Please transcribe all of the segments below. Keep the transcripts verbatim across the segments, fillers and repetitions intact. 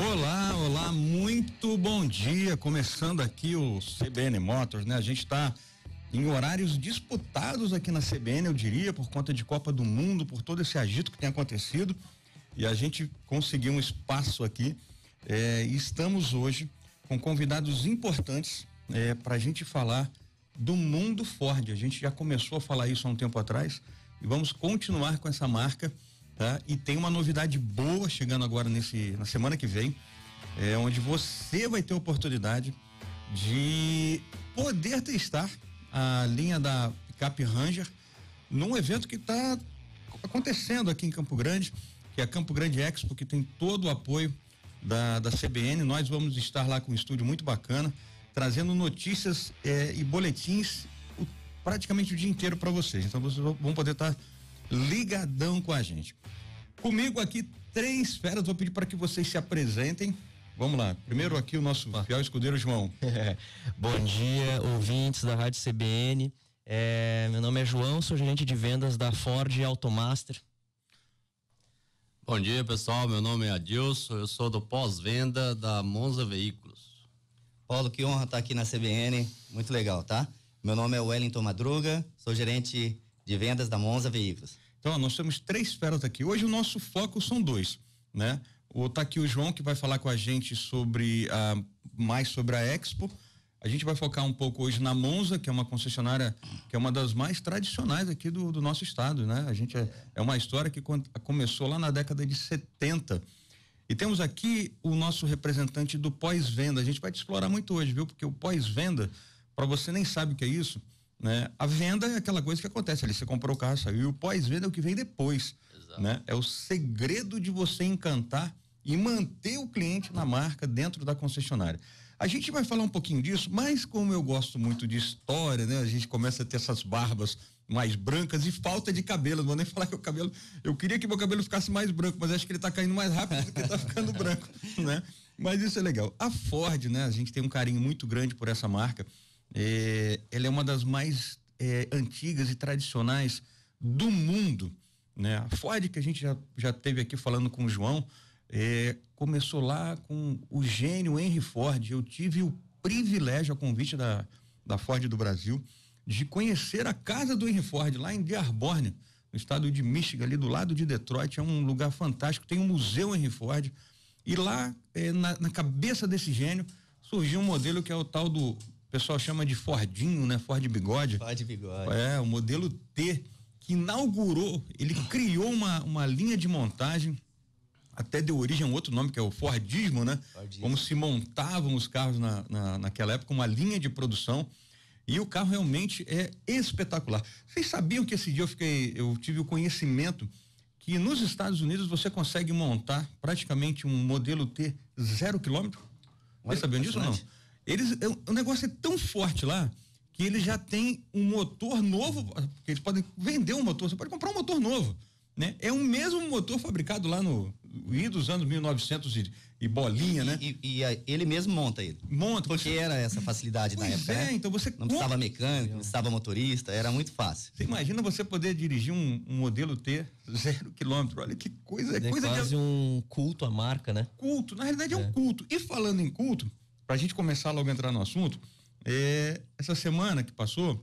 Olá, olá, muito bom dia, começando aqui o C B N Motors, né? A gente está em horários disputados aqui na C B N, eu diria, por conta de Copa do Mundo, por todo esse agito que tem acontecido, e a gente conseguiu um espaço aqui, é, e estamos hoje com convidados importantes é, para a gente falar do mundo Ford. A gente já começou a falar isso há um tempo atrás e vamos continuar com essa marca, tá? E tem uma novidade boa chegando agora nesse, na semana que vem, é, onde você vai ter a oportunidade de poder testar a linha da picape Ranger num evento que está acontecendo aqui em Campo Grande, que é a Campo Grande Expo, que tem todo o apoio da, da C B N. Nós vamos estar lá com um estúdio muito bacana, trazendo notícias eh, e boletins o, praticamente o dia inteiro para vocês. Então vocês vão poder estar ligadão com a gente. Comigo aqui três feras, vou pedir para que vocês se apresentem. Vamos lá, primeiro aqui o nosso fiel escudeiro João. Bom dia, ouvintes da Rádio C B N. É, meu nome é João, sou gerente de vendas da Ford Automaster. Bom dia, pessoal, meu nome é Adilson, eu sou do pós-venda da Monza Veículos. Paulo, que honra estar aqui na C B N, muito legal, tá? Meu nome é Wellington Madruga, sou gerente de vendas da Monza Veículos. Então, ó, nós temos três feras aqui. Hoje o nosso foco são dois, né? O, tá aqui o João, que vai falar com a gente sobre a, mais sobre a Expo. A gente vai focar um pouco hoje na Monza, que é uma concessionária que é uma das mais tradicionais aqui do, do nosso estado, né? A gente é, é uma história que começou lá na década de setenta. E temos aqui o nosso representante do pós-venda. A gente vai te explorar muito hoje, viu? Porque o pós-venda, para você nem sabe o que é isso, né? A venda é aquela coisa que acontece ali, você comprou o carro, saiu, e o pós-venda é o que vem depois. Exato. Né? É o segredo de você encantar e manter o cliente na marca dentro da concessionária. A gente vai falar um pouquinho disso, mas como eu gosto muito de história, né? A gente começa a ter essas barbas mais brancas e falta de cabelo. Não vou nem falar que o cabelo, eu queria que meu cabelo ficasse mais branco, mas acho que ele tá caindo mais rápido do que tá ficando branco, né? Mas isso é legal. A Ford, né? A gente tem um carinho muito grande por essa marca. É, ela é uma das mais é, antigas e tradicionais do mundo, né? A Ford, que a gente já, já teve aqui falando com o João, É, começou lá com o gênio Henry Ford. Eu tive o privilégio, a convite da, da Ford do Brasil, de conhecer a casa do Henry Ford lá em Dearborn, no estado de Michigan, ali do lado de Detroit. É um lugar fantástico, tem um museu Henry Ford, e lá é, na, na cabeça desse gênio surgiu um modelo que é o tal do, o pessoal chama de Fordinho, né? Ford Bigode. Ford Bigode. É, o modelo T, que inaugurou, ele criou uma, uma linha de montagem, até deu origem a um outro nome, que é o Fordismo, né? Fordismo. Como se montavam os carros na, na, naquela época, uma linha de produção, e o carro realmente é espetacular. Vocês sabiam que esse dia eu fiquei, eu tive o conhecimento que nos Estados Unidos você consegue montar praticamente um modelo T zero quilômetro? Vocês sabiam disso ou não? Eles, o negócio é tão forte lá que eles já têm um motor novo, porque eles podem vender um motor, você pode comprar um motor novo, né? É o mesmo motor fabricado lá no I dos anos mil e novecentos e, e bolinha, e, né? E, e, e ele mesmo monta ele. Monta. Porque você... era essa facilidade pois na época. É, né? então você não precisava mecânico, não precisava motorista, era muito fácil. Você imagina você poder dirigir um, um modelo T zero quilômetro, olha que coisa, é coisa quase de... um culto à marca, né? Culto, na realidade é, é um culto. E falando em culto, pra gente começar logo a entrar no assunto, é, essa semana que passou,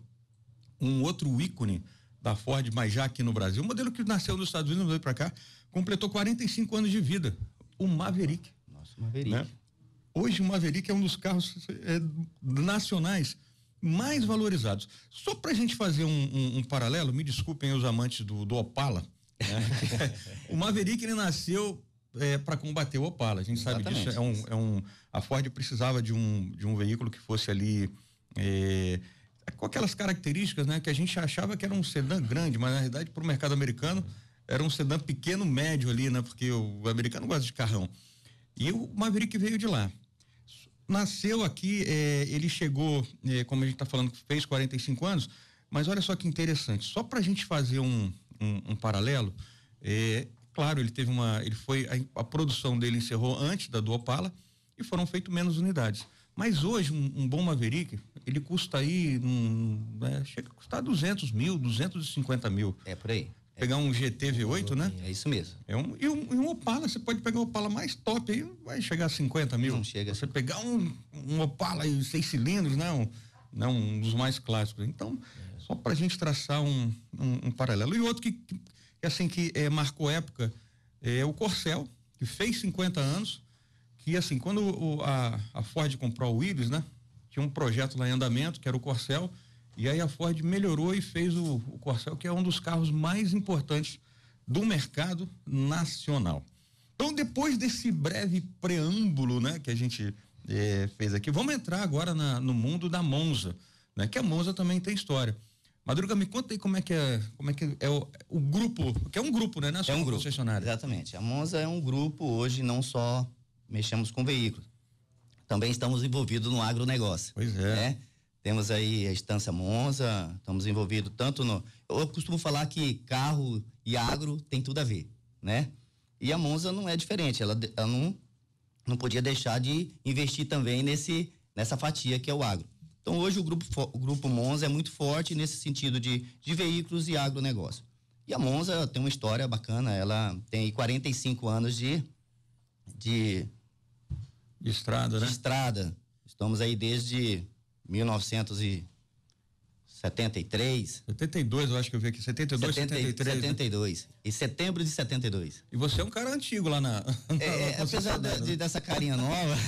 um outro ícone da Ford, mas já aqui no Brasil, um modelo que nasceu nos Estados Unidos, veio para cá, completou quarenta e cinco anos de vida, o Maverick. Nossa, o Maverick. Né? Hoje o Maverick é um dos carros é, nacionais mais valorizados. Só pra gente fazer um, um, um paralelo, me desculpem os amantes do, do Opala, né? O Maverick, ele nasceu é, para combater o Opala, a gente Exatamente. sabe disso, é um, é um, a Ford precisava de um, de um veículo que fosse ali é, com aquelas características, né? Que a gente achava que era um sedã grande, mas na realidade para o mercado americano era um sedã pequeno, médio ali, né? Porque o americano gosta de carrão. E o Maverick veio de lá. Nasceu aqui, eh, ele chegou, eh, como a gente está falando, fez quarenta e cinco anos, mas olha só que interessante, só para a gente fazer um, um, um paralelo, eh, claro, ele teve uma, ele foi, a, a produção dele encerrou antes da do Opala e foram feitas menos unidades. Mas hoje um, um bom Maverick, ele custa aí, um, né, chega a custar duzentos mil, duzentos e cinquenta mil. É por aí. pegar um G T V oito, né? É isso mesmo. É um, e, um, e um Opala, você pode pegar um Opala mais top aí, vai chegar a cinquenta mil. Não chega. Você pegar um, um Opala aí, seis cilindros, né? Um, não, um dos mais clássicos. Então, é. só pra gente traçar um, um, um paralelo. E outro que, que assim, que é, marcou época é o Corcel, que fez cinquenta anos, que assim, quando o, a, a Ford comprou o Willys, né? Tinha um projeto lá em andamento, que era o Corcel, e aí a Ford melhorou e fez o, o Corcel, que é um dos carros mais importantes do mercado nacional. Então, depois desse breve preâmbulo, né, que a gente eh, fez aqui, vamos entrar agora na, no mundo da Monza, né, que a Monza também tem história. Madruga, me conta aí como é que é, como é que é o, o grupo, que é um grupo, né? Não é só é um uma grupo, concessionária. Exatamente. A Monza é um grupo, hoje não só mexemos com veículos, também estamos envolvidos no agronegócio. Pois é. Né? Temos aí a Estância Monza, estamos envolvidos tanto no... Eu costumo falar que carro e agro tem tudo a ver, né? E a Monza não é diferente, ela, ela não, não podia deixar de investir também nesse, nessa fatia que é o agro. Então hoje o grupo, o grupo Monza é muito forte nesse sentido de, de veículos e agronegócio. E a Monza tem uma história bacana, ela tem quarenta e cinco anos de... de, de estrada, de né? estrada. Estamos aí desde mil novecentos e setenta e três. setenta e dois, eu acho que eu vi aqui. setenta e dois, setenta e três. setenta e dois. Em setembro de setenta e dois. E você é um cara antigo lá na. na é, apesar de, de, dessa carinha nova,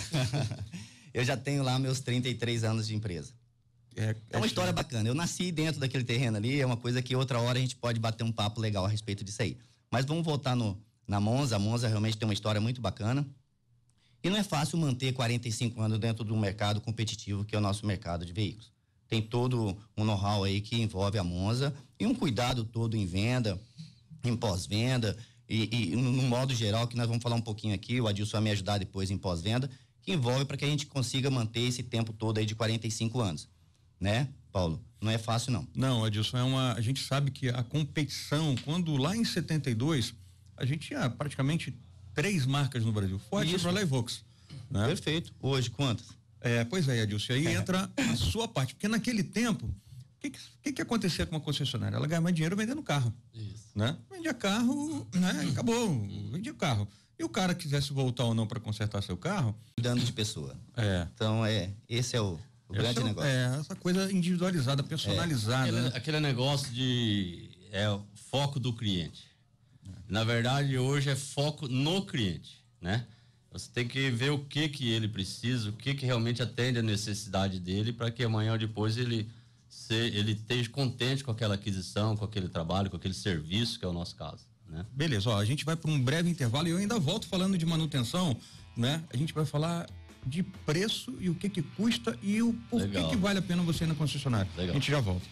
eu já tenho lá meus trinta e três anos de empresa. É, é uma é história bacana. Eu nasci dentro daquele terreno ali, é uma coisa que outra hora a gente pode bater um papo legal a respeito disso aí. Mas vamos voltar no, na Monza. A Monza realmente tem uma história muito bacana. E não é fácil manter quarenta e cinco anos dentro do mercado competitivo que é o nosso mercado de veículos. Tem todo um know-how aí que envolve a Monza e um cuidado todo em venda, em pós-venda e, e no, no modo geral, que nós vamos falar um pouquinho aqui, o Adilson vai me ajudar depois em pós-venda, que envolve para que a gente consiga manter esse tempo todo aí de quarenta e cinco anos, né, Paulo? Não é fácil, não. Não, Adilson, é uma, a gente sabe que a competição, quando lá em setenta e dois, a gente tinha praticamente três marcas no Brasil, Ford, Chevrolet e Volks. Né? Perfeito. Hoje, quantas? É, pois é, Adilson, aí é. entra a sua parte, porque naquele tempo, o que, que que acontecia com uma concessionária? Ela ganhava dinheiro vendendo carro. Isso. Né? Vendia carro, né? Acabou, vendia carro. E o cara quisesse voltar ou não para consertar seu carro... Cuidando de pessoa. É. Então, é, esse é o, o grande é, negócio. É, essa coisa individualizada, personalizada. É. Aquele, né? aquele negócio de é, o foco do cliente. Na verdade, hoje é foco no cliente, né? Você tem que ver o que que ele precisa, o que que realmente atende a necessidade dele, para que amanhã ou depois ele se, ele esteja contente com aquela aquisição, com aquele trabalho, com aquele serviço, que é o nosso caso, né? Beleza, ó, a gente vai para um breve intervalo e eu ainda volto falando de manutenção, né? A gente vai falar de preço e o que que custa e o por que que vale a pena você ir na concessionária. Legal. A gente já volta.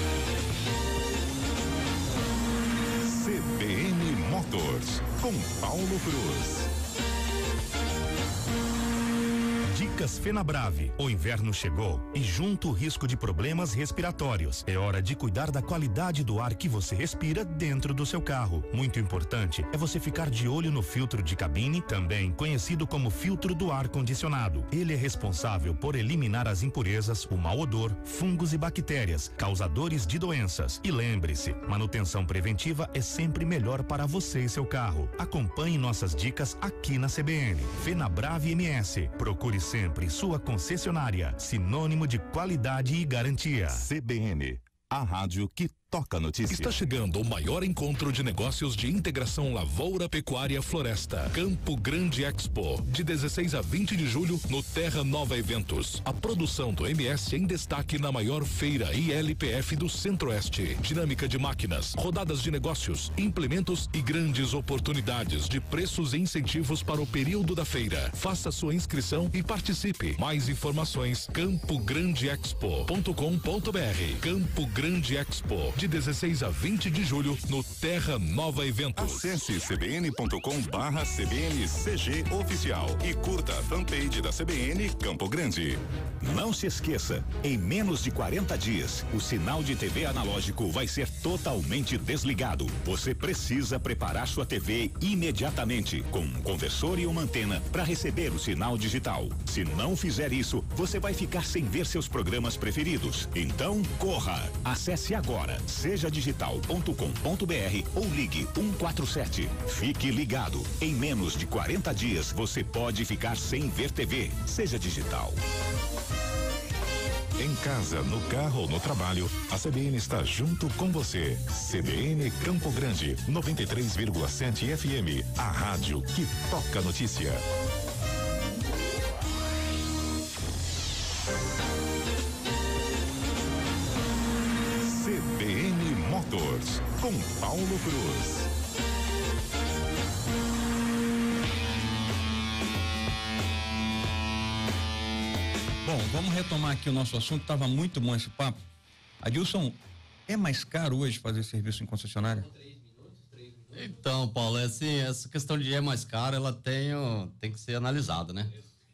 C B N Motors, com Paulo Cruz. Dicas Fenabrave. O inverno chegou e junto o risco de problemas respiratórios. É hora de cuidar da qualidade do ar que você respira dentro do seu carro. Muito importante é você ficar de olho no filtro de cabine, também conhecido como filtro do ar condicionado. Ele é responsável por eliminar as impurezas, o mau odor, fungos e bactérias, causadores de doenças. E lembre-se, manutenção preventiva é sempre melhor para você e seu carro. Acompanhe nossas dicas aqui na C B N. Fenabrave M S. Procure sempre sua concessionária, sinônimo de qualidade e garantia. C B N, a rádio que toca notícia. Está chegando o maior encontro de negócios de integração lavoura, pecuária, floresta. Campo Grande Expo, de dezesseis a vinte de julho, no Terra Nova Eventos. A produção do M S em destaque na maior feira I L P F do Centro-Oeste. Dinâmica de máquinas, rodadas de negócios, implementos e grandes oportunidades de preços e incentivos para o período da feira. Faça sua inscrição e participe. Mais informações, campo grande expo ponto com ponto br. Campo Grande Expo, de dezesseis a vinte de julho, no Terra Nova Eventos. Acesse c b n ponto com barra c b n c g oficial e curta a fanpage da C B N Campo Grande. Não se esqueça, em menos de quarenta dias, o sinal de T V analógico vai ser totalmente desligado. Você precisa preparar sua T V imediatamente, com um conversor e uma antena para receber o sinal digital. Se não fizer isso, você vai ficar sem ver seus programas preferidos. Então, corra! Acesse agora seja digital ponto com ponto br ou ligue um quatro sete. Fique ligado. Em menos de quarenta dias você pode ficar sem ver T V. Seja digital. Em casa, no carro ou no trabalho, a C B N está junto com você. C B N Campo Grande, noventa e três vírgula sete F M, a rádio que toca notícia. C B N Motors, com Paulo Cruz. Bom, vamos retomar aqui o nosso assunto, estava muito bom esse papo. Adilson, é mais caro hoje fazer serviço em concessionária? Então, Paulo, é assim, essa questão de é mais caro, ela tem, tem que ser analisada, né?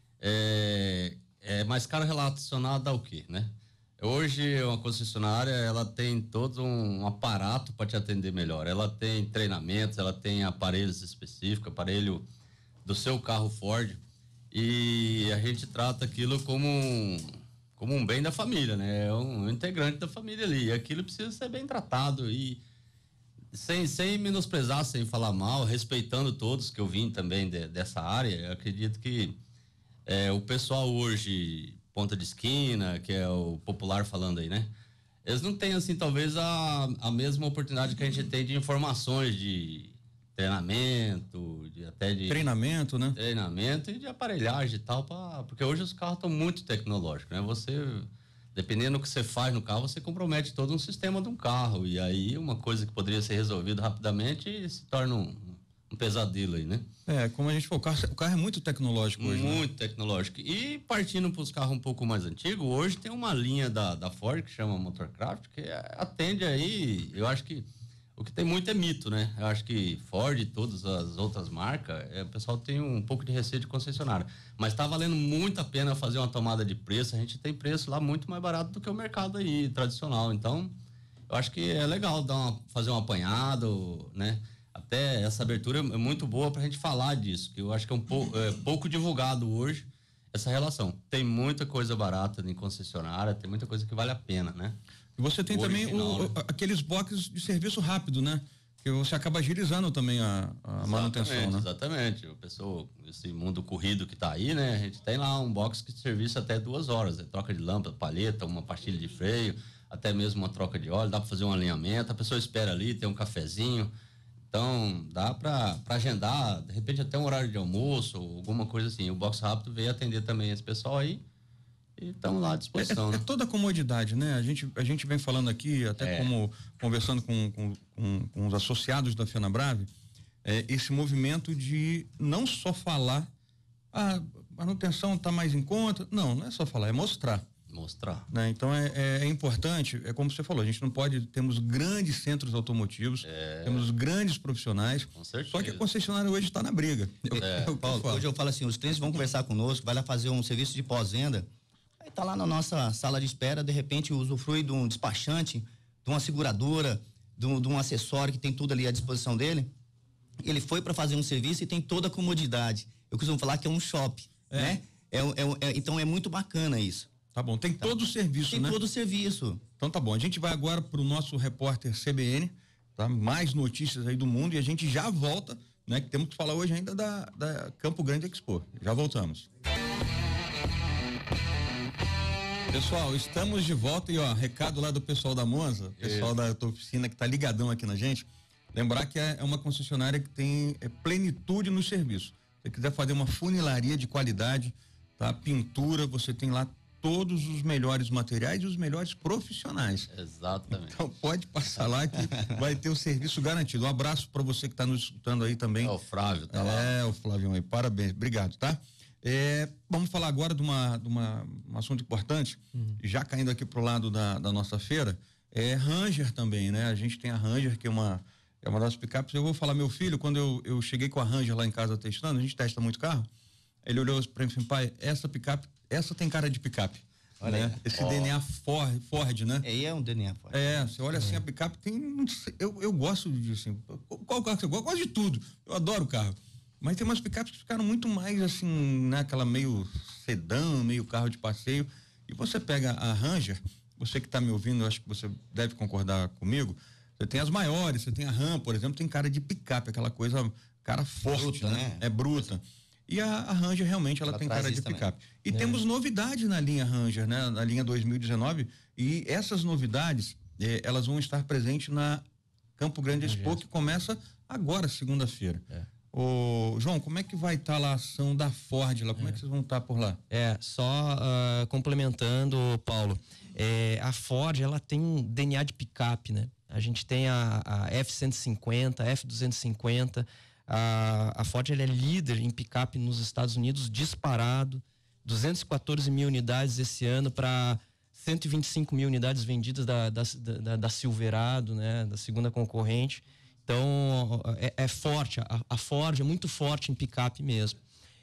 É, é mais caro relacionado ao quê, né? Hoje, uma concessionária, ela tem todo um aparato para te atender melhor. Ela tem treinamentos, ela tem aparelhos específicos, aparelho do seu carro Ford. E a gente trata aquilo como um, como um bem da família, né? É um integrante da família ali. E aquilo precisa ser bem tratado e sem, sem menosprezar, sem falar mal, respeitando todos que eu vim também de, dessa área. Eu acredito que é, o pessoal hoje, ponta de esquina, que é o popular falando aí, né? Eles não têm, assim, talvez a, a mesma oportunidade que a gente tem de informações de treinamento, de, até de... Treinamento, né? Treinamento e de aparelhagem e tal, pra, porque hoje os carros estão muito tecnológicos, né? Você, dependendo do que você faz no carro, você compromete todo um sistema de um carro, e aí uma coisa que poderia ser resolvida rapidamente se torna um, um pesadelo aí, né? É, como a gente falou, o carro, o carro é muito tecnológico hoje, Muito né? tecnológico. E partindo para os carros um pouco mais antigos, hoje tem uma linha da, da Ford que chama Motorcraft, que atende aí, eu acho que o que tem muito é mito, né? Eu acho que Ford e todas as outras marcas, é, o pessoal tem um pouco de receio de concessionária. Mas tá valendo muito a pena fazer uma tomada de preço. A gente tem preço lá muito mais barato do que o mercado aí tradicional. Então, eu acho que é legal dar uma, fazer um apanhado, né? Até essa abertura é muito boa pra gente falar disso, que eu acho que é um pouco, é, pouco divulgado hoje essa relação. Tem muita coisa barata em concessionária, tem muita coisa que vale a pena, né? E você tem também Original, o, né? aqueles boxes de serviço rápido, né? Que você acaba agilizando também a, a manutenção, né? Exatamente. O pessoal, esse mundo corrido que tá aí, né? A gente tem lá um box que serviço até duas horas. É troca de lâmpada, palheta, uma pastilha de freio, até mesmo uma troca de óleo, dá para fazer um alinhamento. A pessoa espera ali, tem um cafezinho. Então, dá para agendar, de repente até um horário de almoço, ou alguma coisa assim. O box rápido veio atender também esse pessoal aí. E estamos lá à disposição. É, né? é toda a comodidade, né? A gente, a gente vem falando aqui, até É. como conversando com, com, com, com os associados da FenaBrave, é, esse movimento de não só falar, a manutenção está mais em conta. Não, não é só falar, é mostrar. Mostrar. Né? Então é, é, é importante, é como você falou, a gente não pode, temos grandes centros automotivos, É. temos grandes profissionais, Com certeza. só que a concessionária hoje está na briga. É. É o que eu Paulo, falo. hoje eu falo assim, os clientes vão conversar conosco, vai lá fazer um serviço de pós-venda, aí tá lá na nossa sala de espera, de repente usufrui de um despachante, de uma seguradora, de um, de um acessório que tem tudo ali à disposição dele. Ele foi para fazer um serviço e tem toda a comodidade. Eu costumo falar que é um shopping, É. né? É, é, é, então é muito bacana isso. Tá bom, tem todo o serviço, Tem né? todo o serviço. Então tá bom, a gente vai agora pro nosso repórter C B N, tá? Mais notícias aí do mundo e a gente já volta, né? Que temos que falar hoje ainda da, da Campo Grande Expo. Já voltamos. Pessoal, estamos de volta e ó, recado lá do pessoal da Monza, pessoal da tua oficina que tá ligadão aqui na gente. Lembrar que é, é uma concessionária que tem é, plenitude no serviço. Se você quiser fazer uma funilaria de qualidade, tá? Pintura, você tem lá todos os melhores materiais e os melhores profissionais. Exatamente. Então pode passar lá que vai ter o serviço garantido. Um abraço para você que está nos escutando aí também. É o Flávio, tá lá. É, o Flávio aí, parabéns, obrigado, tá? É, vamos falar agora de, uma, de uma, um assunto importante, uhum. Já caindo aqui pro lado da, da nossa feira, é Ranger também, né? A gente tem a Ranger, que é uma, é uma das picapes. Eu vou falar, meu filho, quando eu, eu cheguei com a Ranger lá em casa testando, a gente testa muito carro, ele olhou para mim e falou, pai, essa picape, essa tem cara de picape. Olha, né? Esse oh. D N A Ford, Ford, né? É, é um D N A Ford. É, você olha é. assim, a picape tem, eu, eu gosto de, assim, qual carro que você gosta? Eu gosto de tudo, eu adoro o carro. Mas tem umas picapes que ficaram muito mais assim, né? Aquela meio sedã, meio carro de passeio. E você pega a Ranger, você que está me ouvindo, eu acho que você deve concordar comigo. Você tem as maiores, você tem a Ram, por exemplo, tem cara de picape, aquela coisa, cara forte, bruta, né? né? É bruta. E a, a Ranger realmente ela, ela tem cara de picape. E é. temos novidades na linha Ranger, né? Na linha dois mil e dezenove, e essas novidades, eh, elas vão estar presentes na Campo Grande Expo, que começa agora, segunda-feira. É. Ô, João, como é que vai estar tá lá a ação da Ford lá? Como é, é que vocês vão estar tá por lá? É, só uh, complementando, Paulo, é, a Ford, ela tem um D N A de picape, né? A gente tem a, a F cento e cinquenta, a F duzentos e cinquenta, a, a Ford ela é líder em picape nos Estados Unidos, disparado, duzentos e quatorze mil unidades esse ano para cento e vinte e cinco mil unidades vendidas da, da, da, da Silverado, né? Da segunda concorrente. Então, é, é forte, a, a Ford é muito forte em picape mesmo.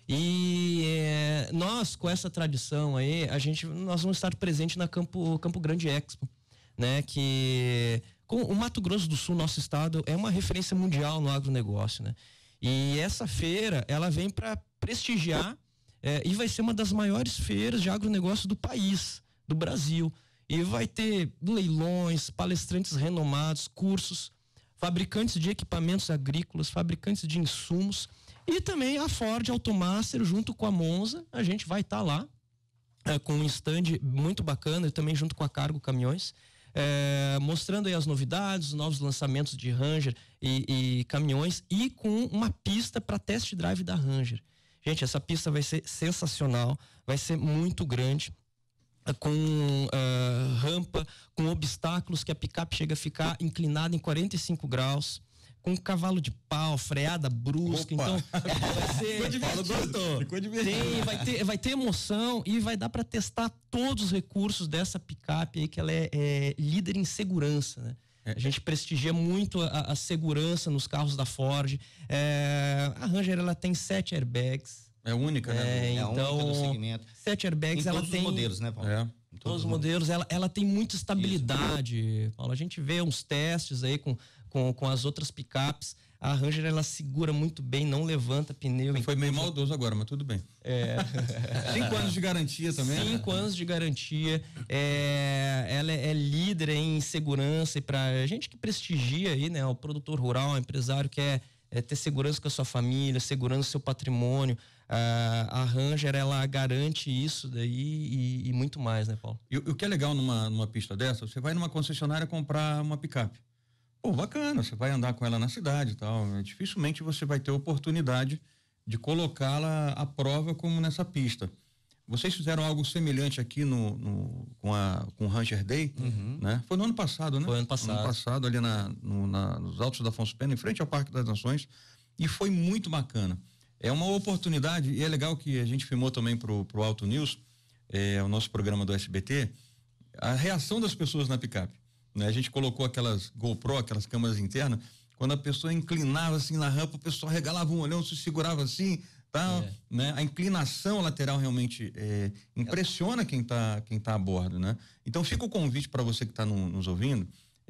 E é, nós, com essa tradição aí, a gente, nós vamos estar presente na Campo, Campo Grande Expo, né? Que com, o Mato Grosso do Sul, nosso estado, é uma referência mundial no agronegócio, né? E essa feira, ela vem para prestigiar é, e vai ser uma das maiores feiras de agronegócio do país, do Brasil. E vai ter leilões, palestrantes renomados, cursos, fabricantes de equipamentos agrícolas, fabricantes de insumos e também a Ford Automaster junto com a Monza. A gente vai estar tá lá é, com um stand muito bacana e também junto com a Cargo Caminhões, é, mostrando aí as novidades, os novos lançamentos de Ranger e, e caminhões e com uma pista para test drive da Ranger. Gente, essa pista vai ser sensacional, vai ser muito grande, com uh, rampa, com obstáculos que a picape chega a ficar inclinada em quarenta e cinco graus, com cavalo de pau, freada brusca. Opa. Então vai ser ficou divertido. Ficou divertido. Sim, vai ter, vai ter emoção e vai dar para testar todos os recursos dessa picape aí, que ela é, é líder em segurança, né? É. A gente prestigia muito a, a segurança nos carros da Ford. É, a Ranger ela tem sete airbags. É única, né? É, então, única do segmento. Sete airbags, em ela todos tem... os modelos, né, Paulo? É. Em todos, todos os modelos, ela, ela tem muita estabilidade, Isso. Paulo. A gente vê uns testes aí com, com, com as outras picapes. A Ranger, ela segura muito bem, não levanta pneu. Foi meio maldoso agora, mas tudo bem. É. Cinco anos de garantia também. Cinco né? anos de garantia. É, ela é, é líder em segurança e pra gente que prestigia aí, né? O produtor rural, o empresário que é, é ter segurança com a sua família, segurança do seu patrimônio. Uh, a Ranger, ela garante isso daí e, e muito mais, né, Paulo? E o que é legal numa, numa pista dessa, você vai numa concessionária comprar uma picape. Pô, bacana, você vai andar com ela na cidade e tal. Dificilmente você vai ter oportunidade de colocá-la à prova como nessa pista. Vocês fizeram algo semelhante aqui no, no, com a com o Ranger Day, uhum. né? Foi no ano passado, né? Foi ano passado. Ano passado, ali na, no, na, nos Altos da Afonso Pena, em frente ao Parque das Nações. E foi muito bacana. É uma oportunidade, e é legal que a gente filmou também pro, pro Auto News, é, o nosso programa do S B T, a reação das pessoas na picape, né? A gente colocou aquelas GoPro, aquelas câmeras internas, quando a pessoa inclinava assim na rampa, o pessoal regalava um olhão, se segurava assim, tal, é. né? A inclinação lateral realmente é, impressiona quem tá, quem tá a bordo, né? Então fica o convite para você que está no, nos ouvindo,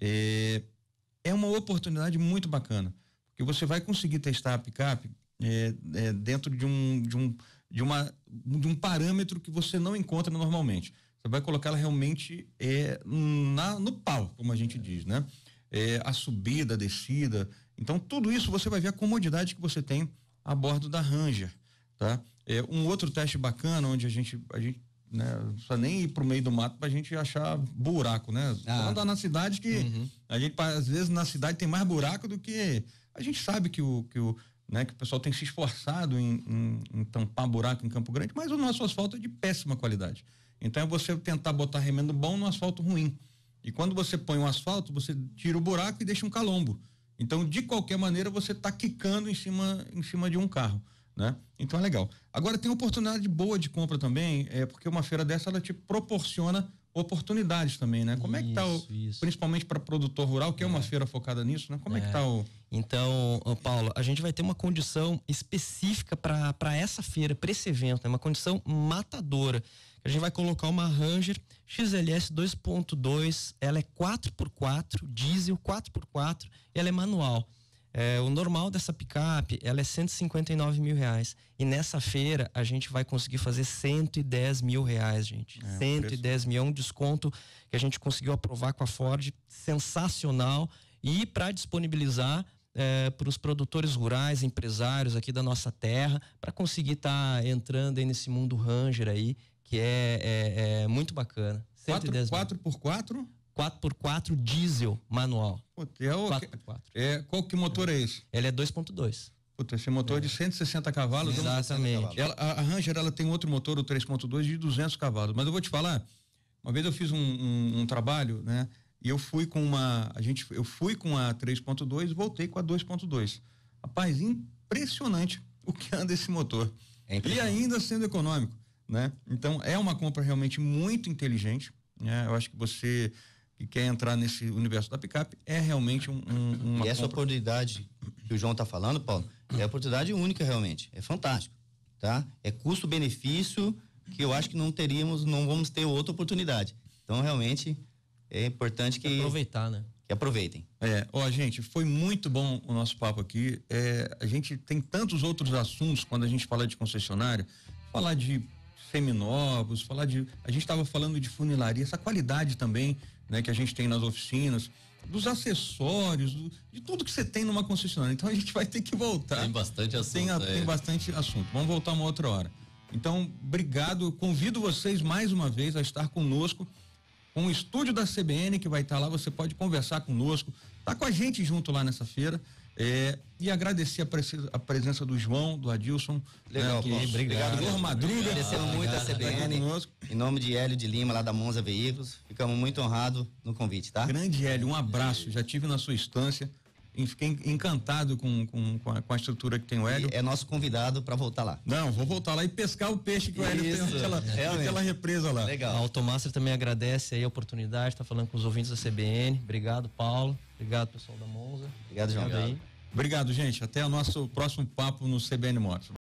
é, é uma oportunidade muito bacana, porque você vai conseguir testar a picape É, é, dentro de um, de, um, de, uma, de um parâmetro que você não encontra normalmente. Você vai colocar ela realmente é, na, no pau, como a gente diz, né? É, a subida, a descida. Então, tudo isso você vai ver a comodidade que você tem a bordo da Ranger, tá? É, um outro teste bacana, onde a gente, a gente né, não precisa nem ir pro meio do mato pra gente achar buraco, né? Ah. Andar na cidade que uhum. a gente, às vezes, na cidade tem mais buraco do que... A gente sabe que o... Que o Né, que o pessoal tem se esforçado em, em, em tampar buraco em Campo Grande, mas o nosso asfalto é de péssima qualidade. Então é você tentar botar remendo bom no asfalto ruim. E quando você põe um asfalto, você tira o buraco e deixa um calombo. Então, de qualquer maneira, você está quicando em cima, em cima de um carro, né? Então é legal. Agora tem oportunidade boa de compra também, é porque uma feira dessa ela te proporciona oportunidades também, né? Como isso, é que tá o, isso. principalmente para produtor rural, que é, é uma feira focada nisso, né? Como é, é que tá o... Então, Paulo, a gente vai ter uma condição específica para essa feira, para esse evento, né? Uma condição matadora. A gente vai colocar uma Ranger X L S dois ponto dois, ela é quatro por quatro, diesel quatro por quatro, ela é manual. É, o normal dessa picape, ela é cento e cinquenta e nove mil reais. E nessa feira, a gente vai conseguir fazer cento e dez mil reais, gente. É, cento e dez mil, é um desconto que a gente conseguiu aprovar com a Ford, sensacional. E para disponibilizar é, para os produtores rurais, empresários aqui da nossa terra, para conseguir estar tá entrando aí nesse mundo Ranger aí, que é, é, é muito bacana. quatro por quatro? quatro por quatro diesel manual. Puta, é o quatro por quatro. É, qual que motor é esse? Ele é dois ponto dois. Puta, esse motor é de cento e sessenta cavalos. Exatamente. Ela, a, a Ranger, ela tem outro motor, o três ponto dois, de duzentos cavalos. Mas eu vou te falar, uma vez eu fiz um, um, um trabalho, né? E eu fui com uma, a gente, eu fui com a três ponto dois e voltei com a dois ponto dois. Rapaz, impressionante o que anda esse motor. É e ainda sendo econômico, né? Então, é uma compra realmente muito inteligente, né? Eu acho que você que quer entrar nesse universo da picape é realmente um, um, uma e essa compra... oportunidade que o João está falando, Paulo, é oportunidade única realmente, é fantástico, tá? É custo-benefício que eu acho que não teríamos, não vamos ter outra oportunidade. Então realmente é importante que aproveitar, né? Que aproveitem. É, ó, gente, foi muito bom o nosso papo aqui. É, a gente tem tantos outros assuntos quando a gente fala de concessionária, falar de seminovos, falar de, a gente estava falando de funilaria, essa qualidade também, né, que a gente tem nas oficinas, dos acessórios, do, de tudo que você tem numa concessionária. Então a gente vai ter que voltar. Tem bastante assunto. Tem, é. tem bastante assunto. Vamos voltar uma outra hora. Então, obrigado. Convido vocês mais uma vez a estar conosco com o estúdio da C B N, que vai estar lá. Você pode conversar conosco, tá com a gente junto lá nessa feira. É, e agradecer a, prese a presença do João, do Adilson. Legal, né, que, obrigado. Obrigado, Flor Madruga. Agradecendo muito a C B N, em nome de Hélio de Lima, lá da Monza Veículos. Ficamos muito honrados no convite, tá? Grande Hélio, um abraço. Já tive na sua estância. E fiquei encantado com, com, com, a, com a estrutura que tem o Hélio. E é nosso convidado para voltar lá. Não, vou voltar lá e pescar o peixe que o Hélio Isso, tem naquela, naquela represa lá. Legal. A Automaster também agradece aí a oportunidade, tá falando com os ouvintes da C B N. Obrigado, Paulo. Obrigado, pessoal da Monza. Obrigado, João. Obrigado, aí. Obrigado, gente. Até o nosso próximo papo no C B N Motos.